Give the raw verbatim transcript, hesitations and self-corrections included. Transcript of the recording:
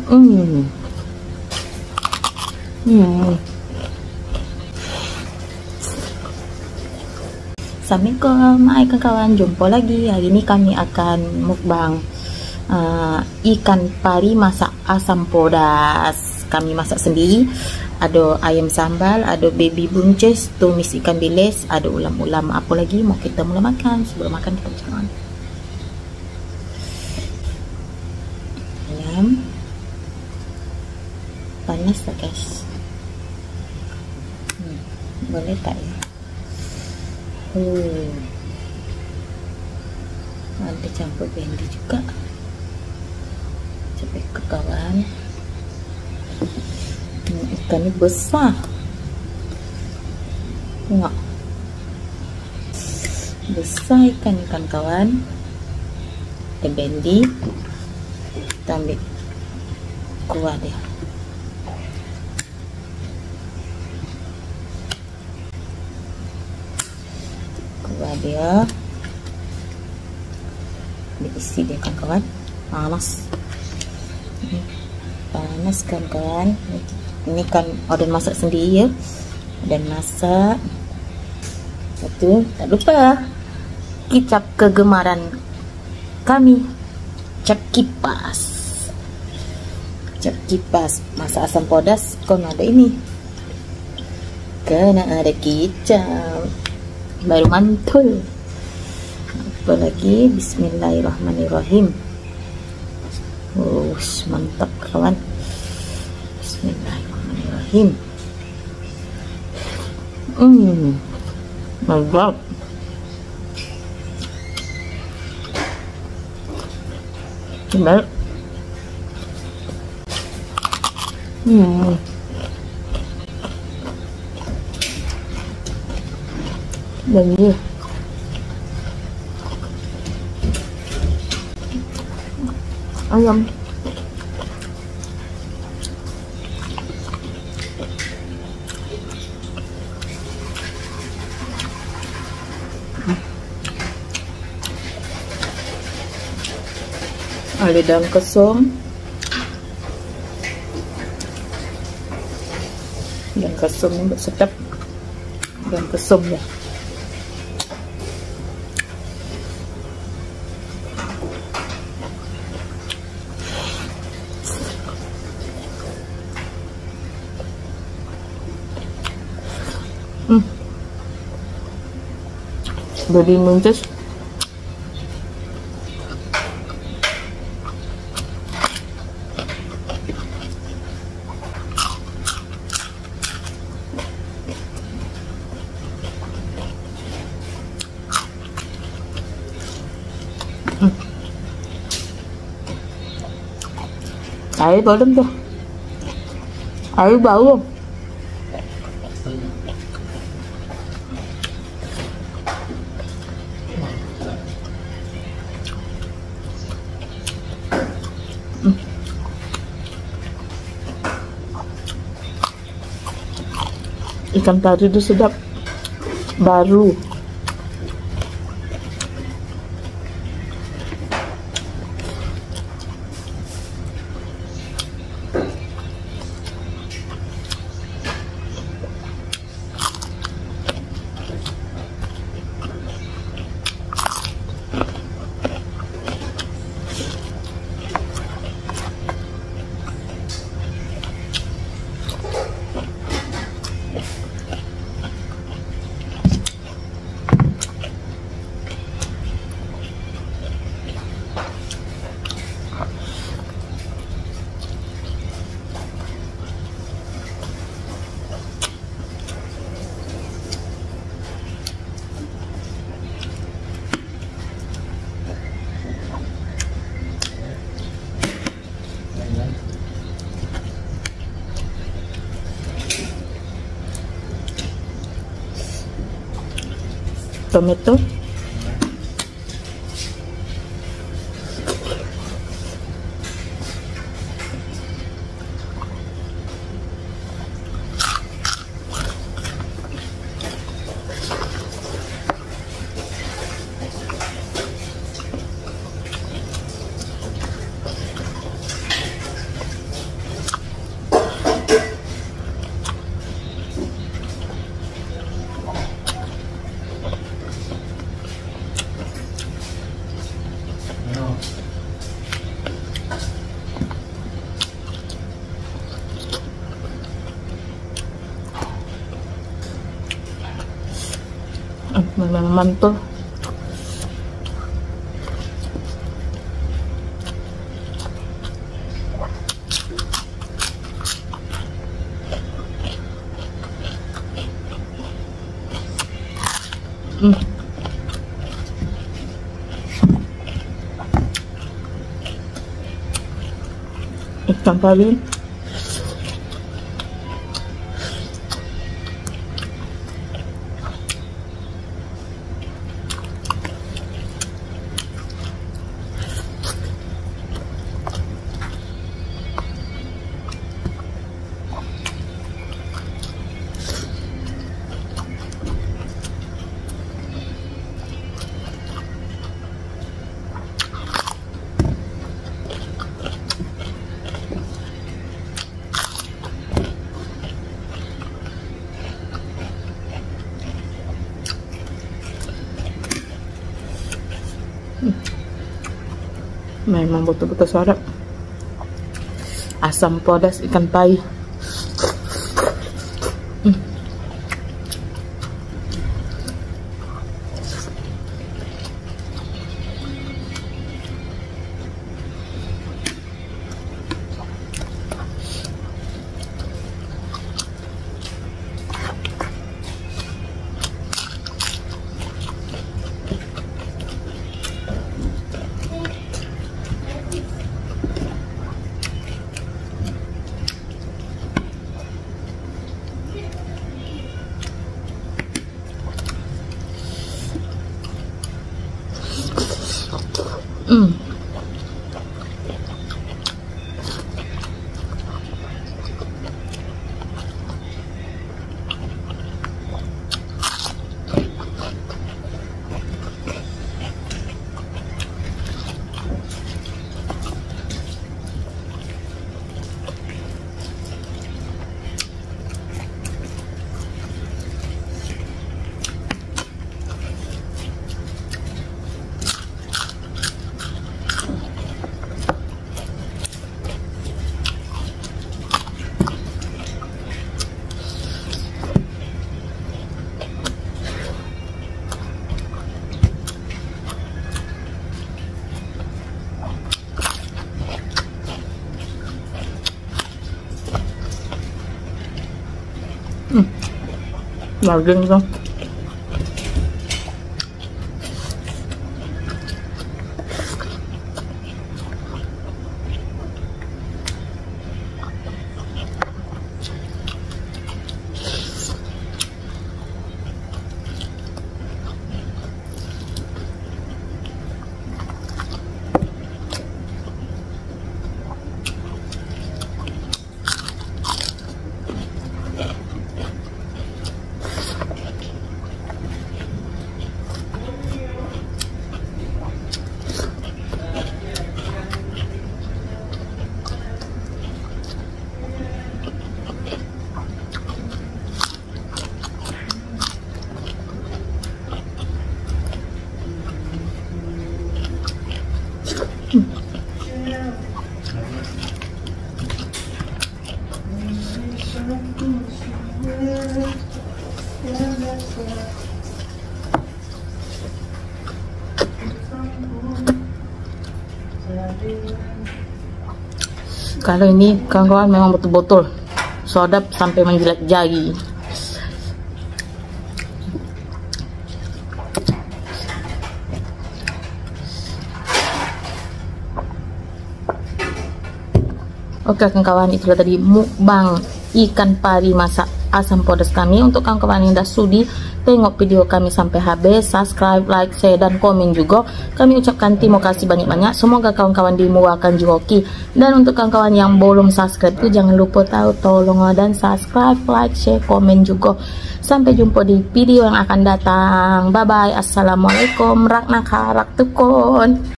Hmm. Hmm. Assalamualaikum, hai kawan-kawan, jumpa lagi. Hari ini kami akan mukbang uh, ikan pari masak asam pedas. Kami masak sendiri. Ada ayam sambal, ada baby buncis, tumis ikan bilis, ada ulam-ulam. Apa lagi mau kita mula makan? Sebelum makan kita makan ayam. Panas tak guys? Hmm, boleh tak ya? Oh, ada campur bendi juga. Coba ke kawan. Hmm, ikan ini besar. Tengok, besar ikan ikan kawan. Ada bendi. Kita ambil kuah dia. Dia diisi dia kan kawan. Panas, panas kan kawan. Ini kan order masak sendiri ya, dan masak. Satu, tak lupa kicap kegemaran kami, kicap kipas. Kicap kipas masak asam pedas. Kon ada ini, kena ada kicap. Baru mantul. Apa lagi? Bismillahirrahmanirrahim. Oh, mantap kawan. Bismillahirrahmanirrahim. Hmm, mantap. Coba. Hmm. Dan dia ayam. Ada daun kesum. Daun kesum ini sedap. Daun kesum ya. Hmm. Baby buncis. Hmm. Air bau tuh. Air bau. Ikan pari itu sedap, baru. Tomato. memang mantul. Hmm. Ikan pari. Memang betul-betul sedap. Asam pedas ikan pai. Hmm. Hmm. Hmm. Daging tuh. Kalau ini kawan-kawan memang betul-betul sedap sampai menjilat jari. Oke kawan-kawan, itulah tadi mukbang ikan pari masak asam pedas kami. Untuk kawan-kawan yang dah sudi tengok video kami sampai habis, subscribe, like, share, dan komen juga. Kami ucapkan terima kasih banyak-banyak. Semoga kawan-kawan dimurahkan rezeki. Dan untuk kawan-kawan yang belum subscribe tu jangan lupa tahu tolong dan subscribe, like, share, komen juga. Sampai jumpa di video yang akan datang. Bye bye. Assalamualaikum. Rak nak harak tukun.